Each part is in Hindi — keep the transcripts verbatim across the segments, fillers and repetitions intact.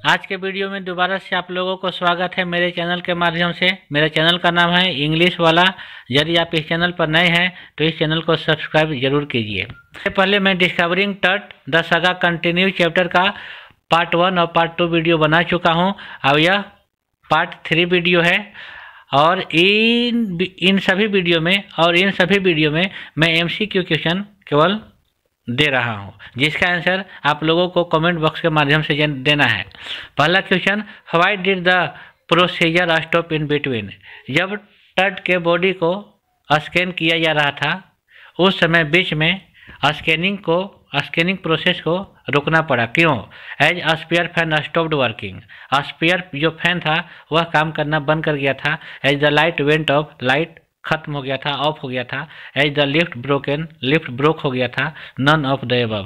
आज के वीडियो में दोबारा से आप लोगों को स्वागत है मेरे चैनल के माध्यम से। मेरे चैनल का नाम है इंग्लिश वाला। यदि आप इस चैनल पर नए हैं तो इस चैनल को सब्सक्राइब जरूर कीजिए। इससे पहले मैं discovering Tut the saga continue chapter का पार्ट वन और पार्ट टू वीडियो बना चुका हूं। अब यह पार्ट थ्री वीडियो है और इन इन सभी वीडियो में और इन सभी वीडियो में मैं एमसीक्यू क्वेश्चन केवल दे रहा हूं, जिसका आंसर आप लोगों को कमेंट बॉक्स के माध्यम से देना है। पहला question, why did the procedure stop in between. जब टट के बॉडी को स्कैन किया जा रहा था उस समय बीच में स्कैनिंग को स्कैनिंग प्रोसेस को रोकना पड़ा, क्यों? As spare fan stopped working. Spare जो फैन था वह काम करना बंद कर गया था। As the light went off, light खत्म हो गया था, ऑफ हो गया था। As the lift broken, lift broke हो गया था। None of the above.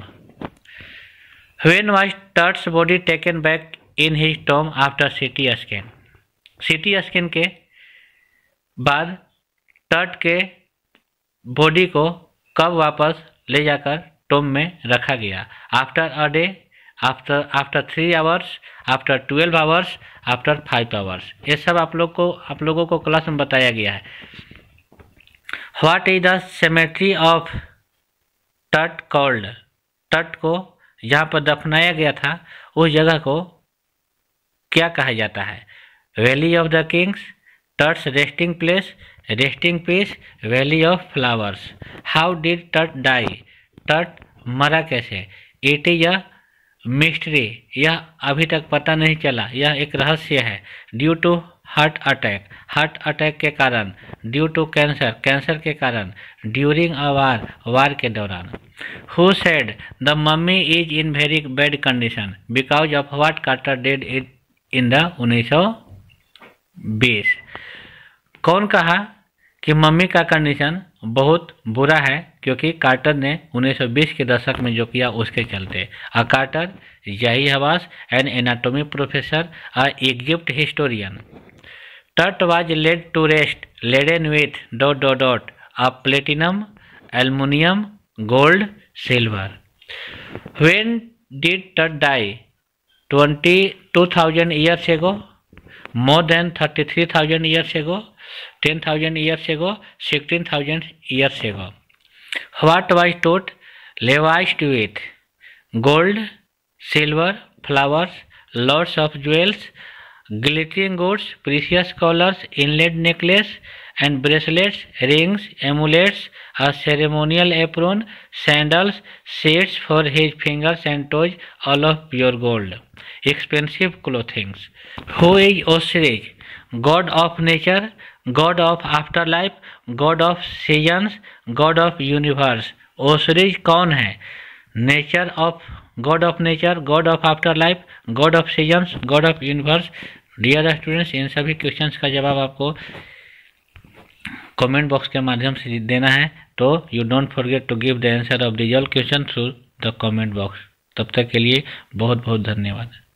When was Tut's body taken back in his tomb after CT scan. CT scan के बाद टट के बॉडी को कब वापस ले जाकर टॉम में रखा गया? After a day, after after three hours, after twelve hours, after five hours. ये सब आप लोग को आप लोगों को क्लास में बताया गया है। What is the cemetery of Tut called. Tut को जहाँ पर दफनाया गया था उस जगह को क्या कहा जाता है? Valley of the kings, Tut's resting place, resting peace, valley of flowers. How did Tut die. Tut मरा कैसे? It is a mystery. यह अभी तक पता नहीं चला, यह एक रहस्य है। Due to heart attack, heart attack के कारण। ड्यू टू कैंसर, कैंसर के कारण। ड्यूरिंग अ वार, वार के दौरान। Who said the mummy is in very bad condition because of what Carter did it in the उन्नीस सौ बीस। कौन कहा कि मम्मी का कंडीशन बहुत बुरा है क्योंकि कार्टर ने उन्नीस सौ बीस के दशक में जो किया उसके चलते। A Carter, Zahi Hawass, an anatomy professor, a Egypt historian. Tut was laid to rest laden with dot dot dot of platinum, aluminium, gold, silver. When did Tut die? twenty-two thousand years ago, more than thirty-three thousand years ago, ten thousand years ago, sixteen thousand years ago. What was Tut lavished with? Gold, silver, flowers, lots of jewels, glittering goods, precious collars, inlaid necklace and bracelets, rings, amulets, a ceremonial apron, sandals, sets for his fingers and toes, all of pure gold. Expensive clothing. Who is Osiris? God of nature, God of afterlife, God of seasons, God of universe. Osiris कौन है? Nature of, god of nature, god of after life, god of seasons, god of universe. Dear students, इन सभी क्वेश्चंस का जवाब आपको कमेंट बॉक्स के माध्यम से देना है, तो you don't forget to give the answer of this all question through the comment box. तब तक के लिए बहुत बहुत धन्यवाद।